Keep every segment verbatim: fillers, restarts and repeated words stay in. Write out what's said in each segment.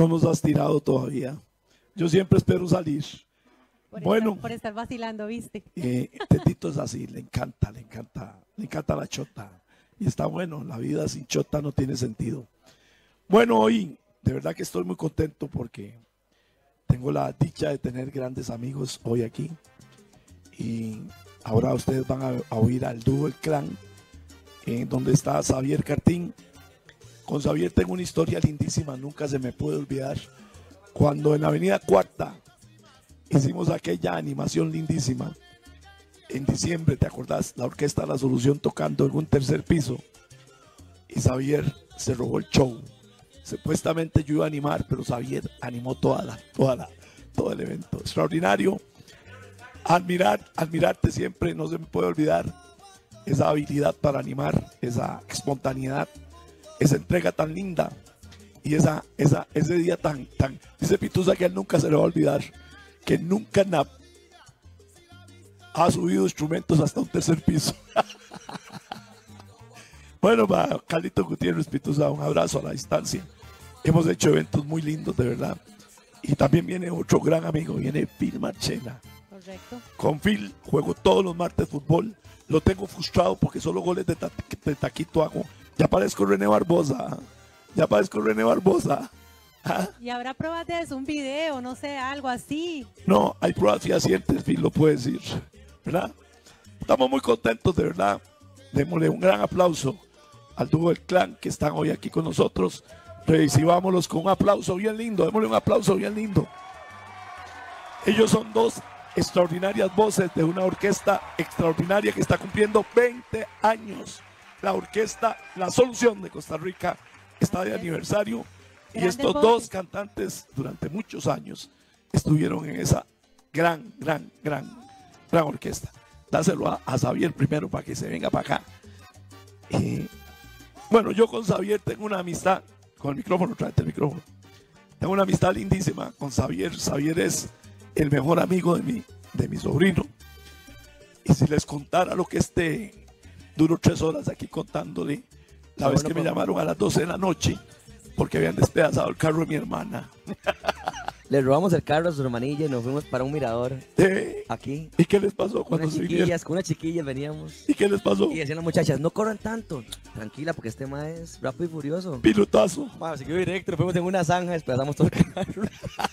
no nos has tirado todavía. Yo siempre espero salir. Por Bueno. Estar, por estar vacilando, ¿viste? Eh, Tetito es así, le encanta, le encanta, le encanta la chota. Y está bueno, la vida sin chota no tiene sentido. Bueno, hoy de verdad que estoy muy contento porque tengo la dicha de tener grandes amigos hoy aquí. Y ahora ustedes van a, a oír al dúo El Clan, eh, donde está Xavier Cartín. Con Xavier tengo una historia lindísima, nunca se me puede olvidar. Cuando en la Avenida Cuarta hicimos aquella animación lindísima, en diciembre, ¿te acordás? La Orquesta La Solución tocando en un tercer piso. Y Xavier se robó el show. Supuestamente yo iba a animar, pero Xavier animó toda la, toda la, todo el evento. Extraordinario. Admirar, admirarte siempre, no se me puede olvidar esa habilidad para animar, esa espontaneidad, esa entrega tan linda y esa, esa, ese día tan, tan, dice Pitusa que él nunca se le va a olvidar, que nunca na, ha subido instrumentos hasta un tercer piso. Bueno, para Carlito Gutiérrez, Pitusa, un abrazo a la distancia. Hemos hecho eventos muy lindos, de verdad. Y también viene otro gran amigo, viene Phil Marchena. Correcto. Con Phil juego todos los martes fútbol. Lo tengo frustrado porque solo goles de, ta de taquito hago. Ya parezco René Barbosa. Ya parezco René Barbosa. ¿Ah? Y habrá pruebas de eso, un video, no sé, algo así. No, hay pruebas fehacientes, Phil lo puede decir. ¿Verdad? Estamos muy contentos, de verdad. Démosle un gran aplauso al dúo El Clan que están hoy aquí con nosotros. Recibámoslos con un aplauso bien lindo. Démosle un aplauso bien lindo. Ellos son dos extraordinarias voces de una orquesta extraordinaria que está cumpliendo veinte años. La orquesta La Solución de Costa Rica está de aniversario y estos dos cantantes durante muchos años estuvieron en esa gran, gran, gran, gran orquesta. Dáselo a, a Xavier primero para que se venga para acá. Eh, bueno, yo con Xavier tengo una amistad, con el micrófono, tráete el micrófono. Tengo una amistad lindísima con Xavier. Xavier es el mejor amigo de mi, de mi sobrino. Y si les contara lo que este duró tres horas aquí contándole, la vez que me llamaron a las doce de la noche porque habían despedazado el carro de mi hermana. Le robamos el carro a su hermanilla y nos fuimos para un mirador. ¿Eh? Aquí. ¿Y qué les pasó cuando unas se chiquillas, vinieron? Con unas chiquillas veníamos. ¿Y qué les pasó? Y decían las muchachas, no corran tanto. Tranquila, porque este ma es rápido y furioso. Pilotazo. Bueno, siguió directo, nos fuimos en una zanja, despedazamos todo el carro.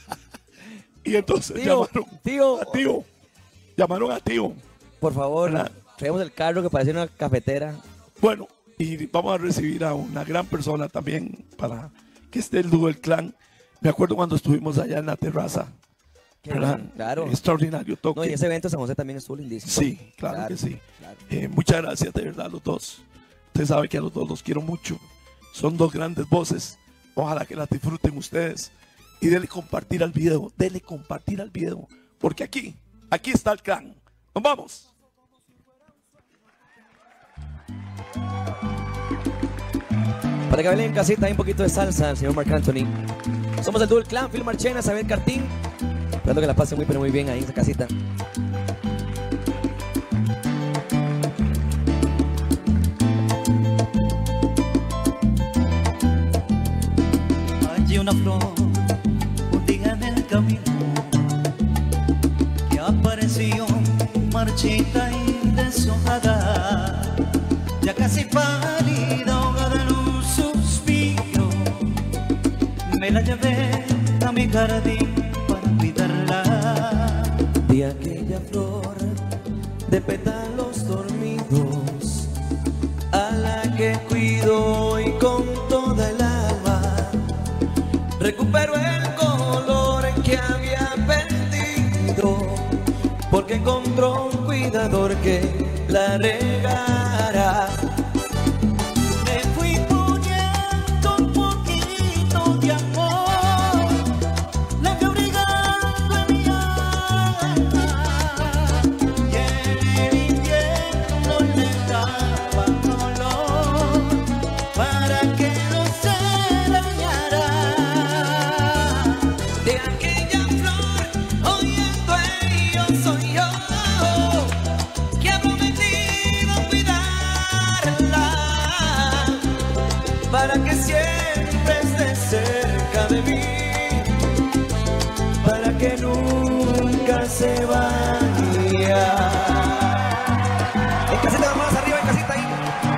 Y entonces tío, llamaron tío, a tío. Llamaron a tío. Por favor, ¿verdad? traemos el carro que parecía una cafetera. Bueno, y vamos a recibir a una gran persona también para que esté el dúo El Clan. Me acuerdo cuando estuvimos allá en la terraza. ¿Verdad? Claro. Extraordinario toque. No, y ese evento de San José también estuvo lindísimo. Sí, claro, claro que sí. Claro. Eh, muchas gracias de verdad a los dos. Usted sabe que a los dos los quiero mucho. Son dos grandes voces. Ojalá que las disfruten ustedes. Y denle compartir al video. Denle compartir al video. Porque aquí, aquí está El Clan. Nos vamos. Para que bailen en casita hay un poquito de salsa, el señor Marc Anthony. Somos el dúo El Clan, Phil Marchena, Xavier Cartín. Esperando que la pasen muy pero muy bien ahí en esa casita. Hay una flor un día en el camino que apareció marchita y deshojada, ya casi pálida, ahogada en un suspiro. Me la llevé a mi jardín para cuidarla. De aquella flor de pétalos dormidos, a la que cuido y con toda el alma recupero el color que había perdido, porque encontró un cuidador que la regara. Me fui poniendo un poquito de amor, la fui abrigando en mi alma, y en el invierno le daba color para que no se dañara. De aquella flor, hoy el dueño soy yo, que ha prometido que nunca se vaya. En casita más arriba, en casita ahí.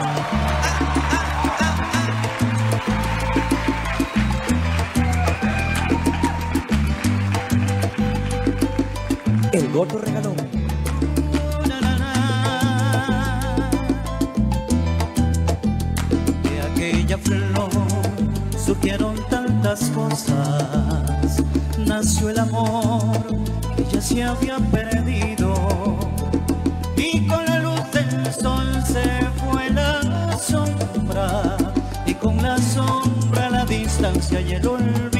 El gordo regalón. De aquella flor surgieron tantas cosas. Nació el amor que ya se había perdido. Y con la luz del sol se fue la sombra. Y con la sombra la distancia y el olvido.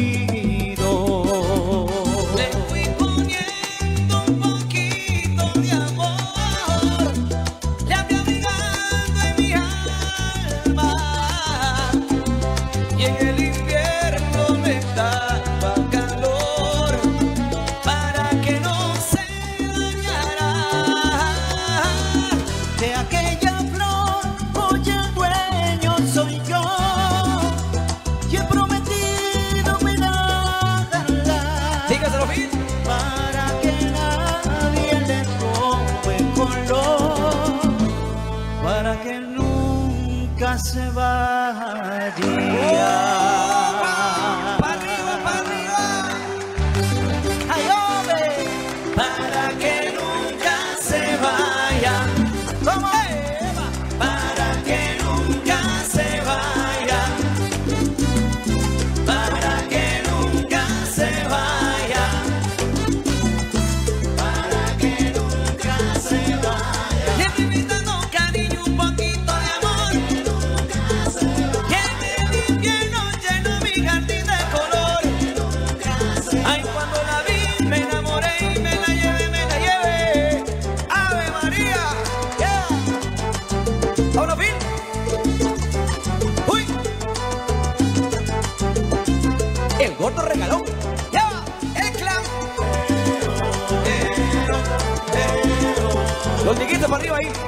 Se vaya. ¡Oh! ¡Pa' arriba, pa' arriba! ¡Ay, hombre! Para que nunca se vaya. ¿Cómo? Para que nunca se vaya. Para que nunca se vaya. Para que nunca se vaya. Y estoy invitando cariño, un poquito de amor. Ay, cuando la vi, me enamoré y me la llevé, me la llevé. ¡Ave María! Yeah. ¡Ahora fin! ¡Uy! El gordo regalón. ¡Ya! ¡El clan! Los liguitos para arriba ahí.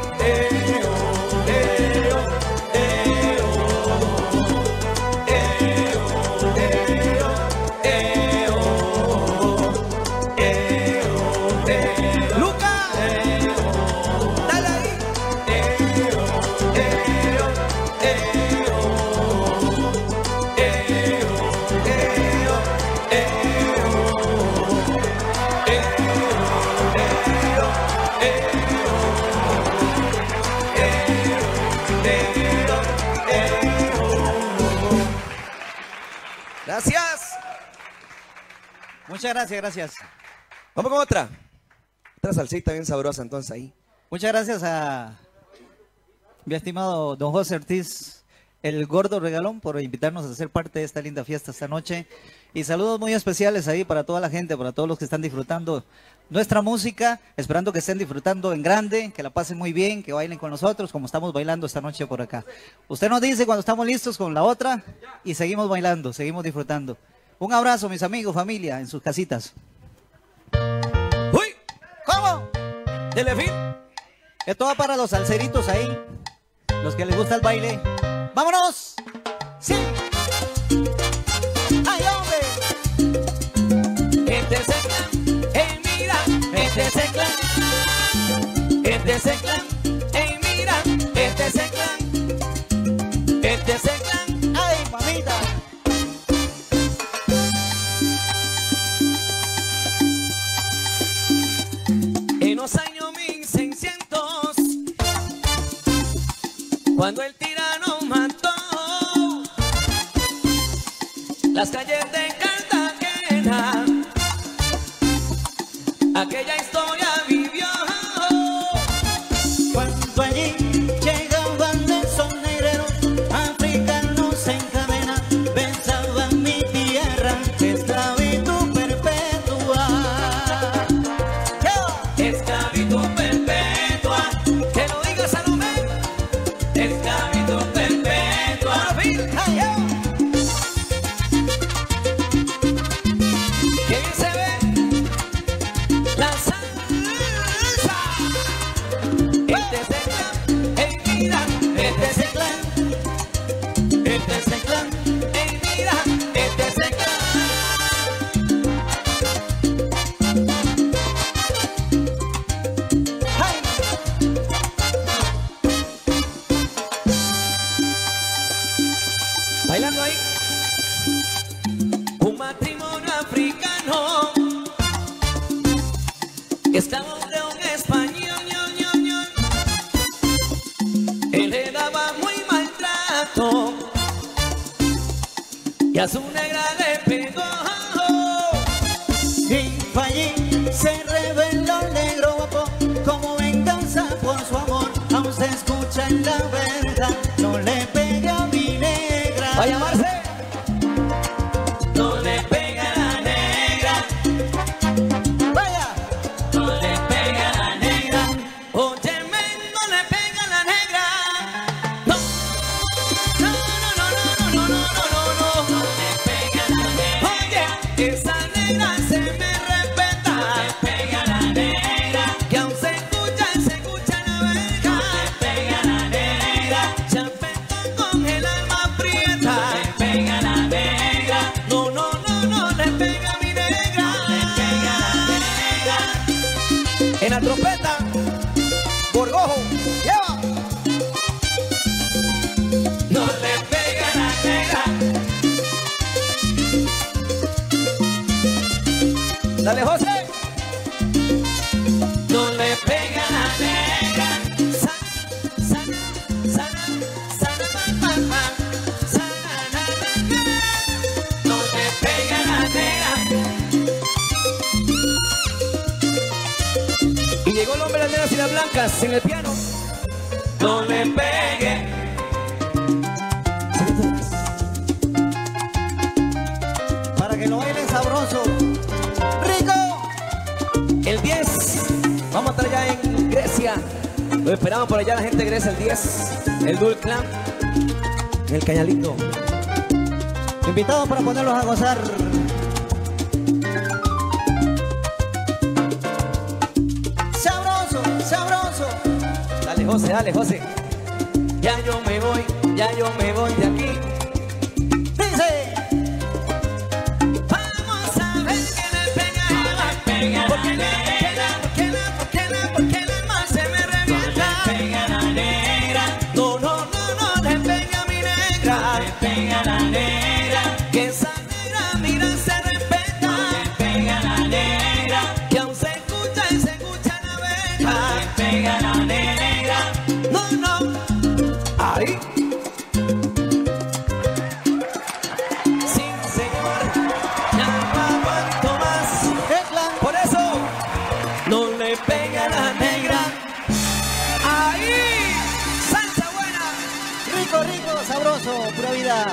Gracias. Muchas gracias, gracias. Vamos con otra. Otra salsita bien sabrosa entonces ahí. Muchas gracias a mi estimado don José Ortiz, el gordo regalón, por invitarnos a ser parte de esta linda fiesta esta noche. Y saludos muy especiales ahí para toda la gente, para todos los que están disfrutando nuestra música, esperando que estén disfrutando en grande, que la pasen muy bien, que bailen con nosotros como estamos bailando esta noche por acá. Usted nos dice cuando estamos listos con la otra y seguimos bailando, seguimos disfrutando. Un abrazo, mis amigos, familia, en sus casitas. ¡Uy! ¿Cómo? Telefil. Esto va para los salseritos ahí, los que les gusta el baile. ¡Vámonos! ¡Sí! ¡Ay, hombre! Este es el clan, ey mira, este es el clan, este es el clan, ey mira, este es el clan, este es el clan. ¡Ay, mamita! En los años mil seiscientos, cuando el tirano mató las calles de Cartagena, aquella historia vivió. Cuando allí llegaban esos negreros africanos en cadena, pensaban mi tierra, esclavitud perpetua. Esclavitud perpetua, que lo diga Salomé. Esclavitud perpetua. ¡Ay, yo! Que bien se ve la salsa. Este es el clan, ey mira, este es el clan, este es el clan, ey mira, este es el clan. a su negra le pegó. Y fue allí, se reveló el negro guapo, como venganza por su amor. Aún se escucha en la verja, no le pegue a mi negra. Va a llamarse No le pega a la negra. Vaya. No le pega a la negra. Óyeme, no le pega a la negra. No, no, no, no, no, no, no, no, no, no. No le pega a la negra. Oye, esa negra se me respeta. No le pega a la negra. Que aún se escucha, se escucha en la verga. No le pega a la negra. Champeta con el alma prieta. No le pega a la negra. No, no, no, no le pega a mi negra. No le pega a la negra. En la trompeta, Borgojo, lleva. No le pega a la negra. Dale, José. No le pega a la negra. Sana, sana, sana, sana, ma, ma, ma. Sana, na, na, na. No le pega a la negra. Y llegó el hombre de las negras y las blancas en el piano. No le pegue. Para que lo bailen sabroso. ¡Rico! El diez, vamos a estar ya en Grecia. Lo esperamos por allá la gente de Grecia, el diez. El Dual Clan, el Cañalito. Invitados para ponerlos a gozar. Sabroso, sabroso. Dale, José, dale, José. Ya yo me voy, ya yo me voy de aquí. Dice. Vamos a ver que le pega a la pega. Porque la, porque la, porque la, porque la, porque la alma se me revienta. No le pega a la negra. No, no, no, no le pega a mi negra. No le pega a la negra. Que esa negra, mira, se respeta. No le pega a la negra. Que aún se escucha y se escucha en la verja. No le pega a la negra. No, no. Ahí. Sí, señor. Ya no aguanto más. El clan. Por eso, no le pega a la negra. Ahí. Salsa buena. Rico, rico, sabroso, pura vida.